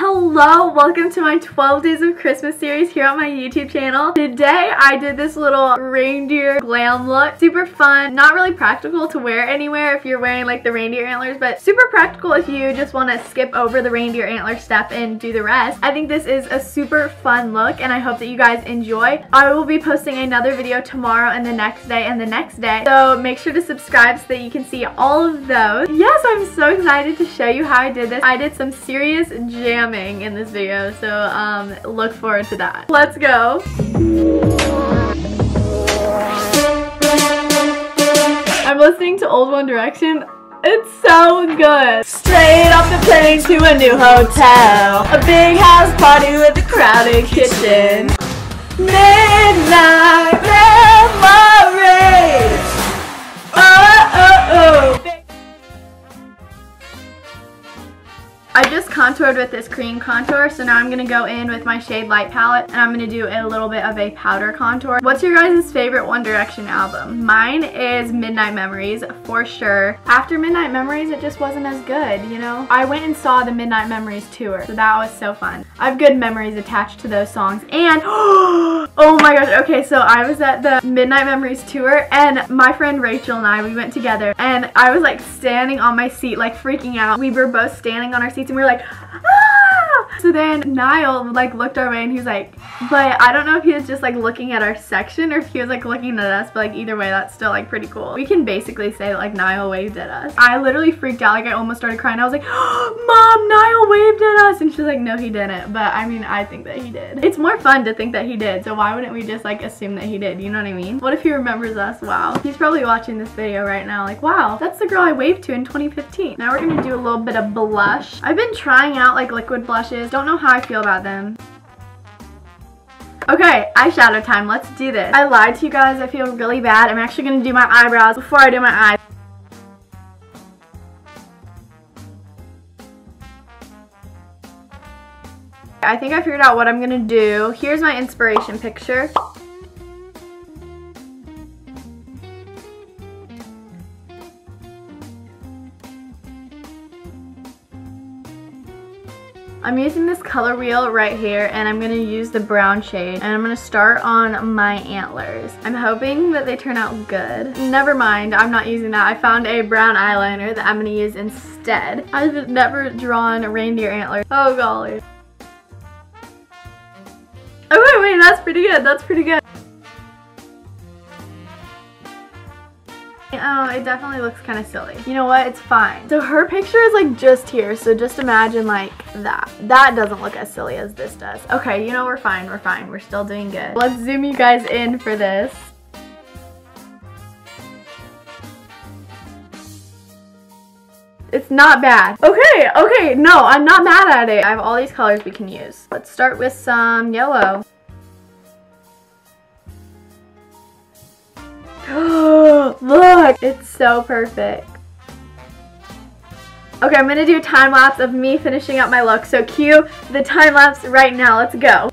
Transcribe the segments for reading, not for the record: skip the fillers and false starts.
Hello, welcome to my 12 Days of Christmas series here on my YouTube channel. Today I did this little reindeer glam look. Super fun, not really practical to wear anywhere if you're wearing like the reindeer antlers, but super practical if you just want to skip over the reindeer antler step and do the rest. I think this is a super fun look and I hope that you guys enjoy. I will be posting another video tomorrow and the next day and the next day, so make sure to subscribe so that you can see all of those. Yes, I'm so excited to show you how I did this. I did some serious jamming in this video, so look forward to that. Let's go. I'm listening to Old One Direction. It's so good. Straight off the plane to a new hotel. A big house party with a crowded kitchen. Midnight memories. Oh, oh, oh. I just contoured with this cream contour, so now I'm going to go in with my Shade Light palette and I'm going to do a little bit of a powder contour. What's your guys' favorite One Direction album? Mine is Midnight Memories, for sure. After Midnight Memories, it just wasn't as good, you know? I went and saw the Midnight Memories tour, so that was so fun. I have good memories attached to those songs, and oh my gosh, okay, so I was at the Midnight Memories tour, and my friend Rachel and I, we went together, and I was like standing on my seat, like freaking out. We were both standing on our seats and we were like, ah! So then Niall like looked our way and he was like, but I don't know if he was just like looking at our section or if he was like looking at us, but like either way that's still like pretty cool. We can basically say that like Niall waved at us. I literally freaked out, like I almost started crying. I was like, oh, Mom, Niall waved at us, and she's like, no he didn't, but I mean I think that he did. It's more fun to think that he did, so why wouldn't we just like assume that he did, you know what I mean? What if he remembers us? Wow. He's probably watching this video right now like, wow, that's the girl I waved to in 2015. Now we're gonna do a little bit of blush. I've been trying out like liquid blushes. Don't know how I feel about them. Okay, eyeshadow time. Let's do this. I lied to you guys. I feel really bad. I'm actually going to do my eyebrows before I do my eyes. I think I figured out what I'm going to do. Here's my inspiration picture. I'm using this color wheel right here and I'm going to use the brown shade and I'm going to start on my antlers. I'm hoping that they turn out good. Never mind, I'm not using that. I found a brown eyeliner that I'm going to use instead. I've never drawn reindeer antlers. Oh golly. Oh wait, that's pretty good. That's pretty good. Oh, it definitely looks kind of silly. You know what? It's fine. So her picture is like just here, so just imagine like that. That doesn't look as silly as this does. Okay, you know, we're fine. We're fine. We're still doing good. Let's zoom you guys in for this. It's not bad. Okay, no, I'm not mad at it. I have all these colors we can use. Let's start with some yellow. Look, it's so perfect. Okay, I'm gonna do a time lapse of me finishing up my look. So cue the time lapse right now. Let's go.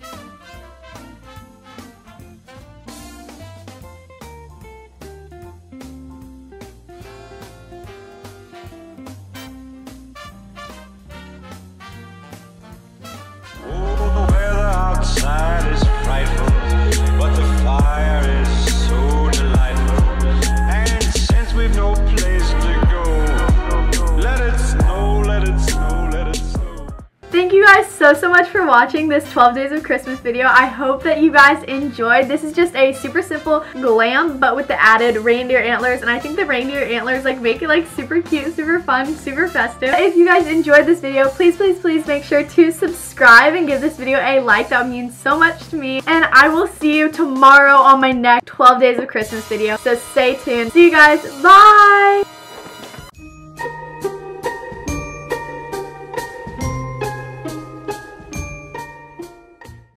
Thank you guys so much for watching this 12 Days of Christmas video. I hope that you guys enjoyed. This is just a super simple glam, but with the added reindeer antlers, and I think the reindeer antlers like make it like super cute, super fun, super festive. If you guys enjoyed this video, please make sure to subscribe and give this video a like. That would mean so much to me, and I will see you tomorrow on my next 12 Days of Christmas video, so stay tuned. See you guys. Bye!